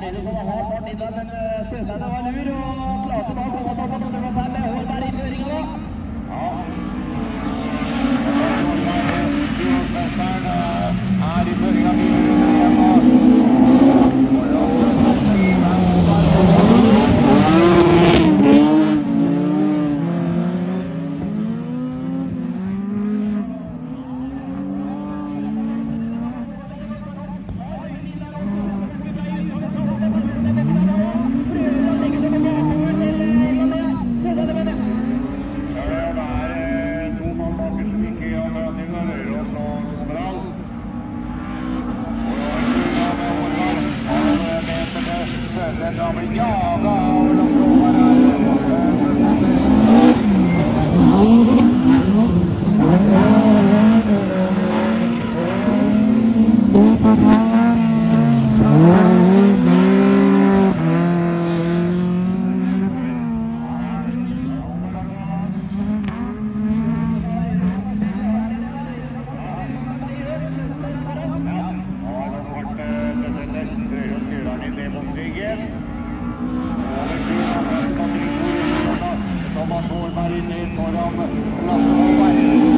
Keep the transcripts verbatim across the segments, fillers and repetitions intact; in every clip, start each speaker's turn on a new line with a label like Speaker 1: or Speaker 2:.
Speaker 1: Reino som har fart inn, men Søsane var lur og klarte da å komme seg på nummer fem med Hårberg i føringen da.
Speaker 2: Ja. Fjordsvesteren er i føringen fire runder igjen da. Søsæter har blitt jaget av Lars Håvard her. Thomas Hårberg inn foran Lars Håvard.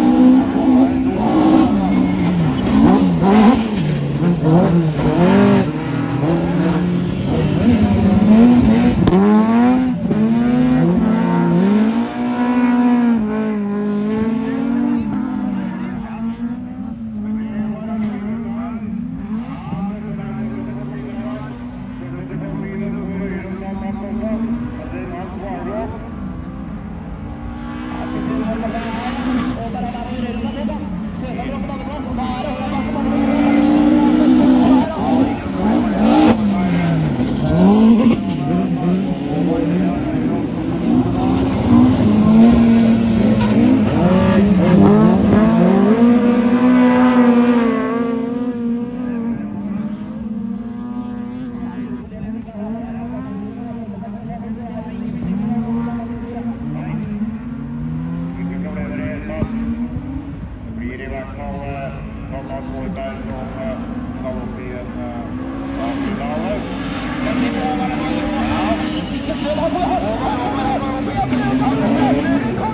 Speaker 2: I hvert fall Thomas Hårberg som skal opp i en finale. Jeg ser på hva det er. Ja, siste stød her på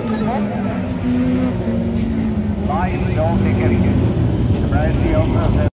Speaker 2: Nei, det holdt ikke. Det ble Stian Søsæter.